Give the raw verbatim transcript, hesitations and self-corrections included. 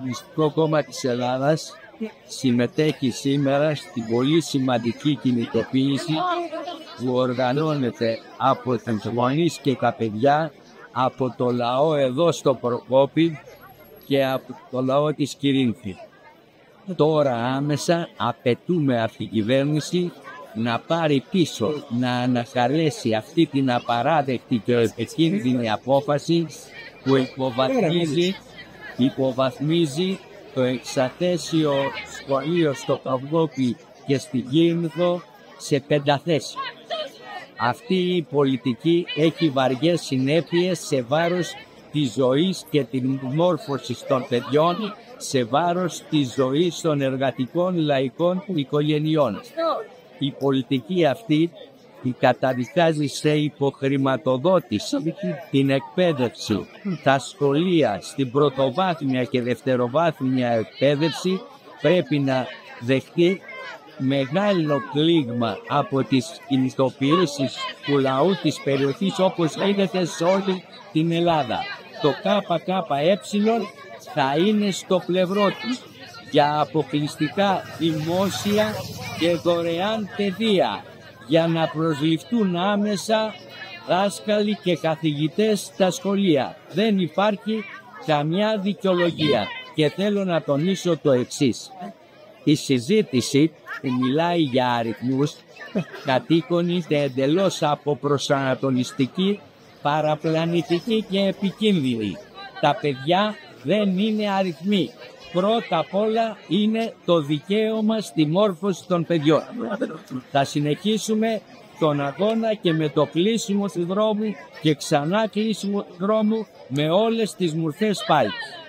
Κομμουνιστικό Κόμμα της Ελλάδας συμμετέχει σήμερα στην πολύ σημαντική κινητοποίηση που οργανώνεται από τους γονείς και τα παιδιά, από το λαό εδώ στο Προκόπη και από το λαό της Κυρίνθης. Τώρα άμεσα απαιτούμε από την κυβέρνηση να πάρει πίσω, να ανακαλέσει αυτή την απαράδεκτη και επικίνδυνη απόφαση που υποβαθμίζει, υποβαθμίζει το εξαθέσιο σχολείο στο Προκόπη και στην Κύρινθο σε πενταθέσιο. Αυτή η πολιτική έχει βαριές συνέπειες σε βάρος της ζωής και την μόρφωση των παιδιών, σε βάρος της ζωής των εργατικών λαϊκών οικογενειών. Η πολιτική αυτή καταδικάζει σε υποχρηματοδότηση την εκπαίδευση, τα σχολεία στην πρωτοβάθμια και δευτεροβάθμια εκπαίδευση πρέπει να δεχτεί μεγάλο πλήγμα από τις κινητοποιήσεις του λαού της περιοχής όπως γίνεται σε όλη την Ελλάδα. Το ΚΚΕ θα είναι στο πλευρό τους για αποκλειστικά δημόσια και δωρεάν παιδεία, για να προσληφθούν άμεσα δάσκαλοι και καθηγητές στα σχολεία. Δεν υπάρχει καμιά δικαιολογία και θέλω να τονίσω το εξής. Η συζήτηση μιλάει για αριθμούς κατοίκων είναι εντελώς αποπροσανατολιστική, παραπλανητική και επικίνδυνη. Τα παιδιά δεν είναι αριθμοί. Πρώτα απ' όλα είναι το δικαίωμα στη μόρφωση των παιδιών. Θα συνεχίσουμε τον αγώνα και με το κλείσιμο του δρόμου και ξανά κλείσιμο του δρόμου με όλες τις μορφές πάλι.